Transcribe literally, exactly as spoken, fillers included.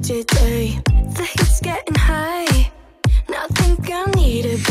today. The heat's getting high, and I think I need a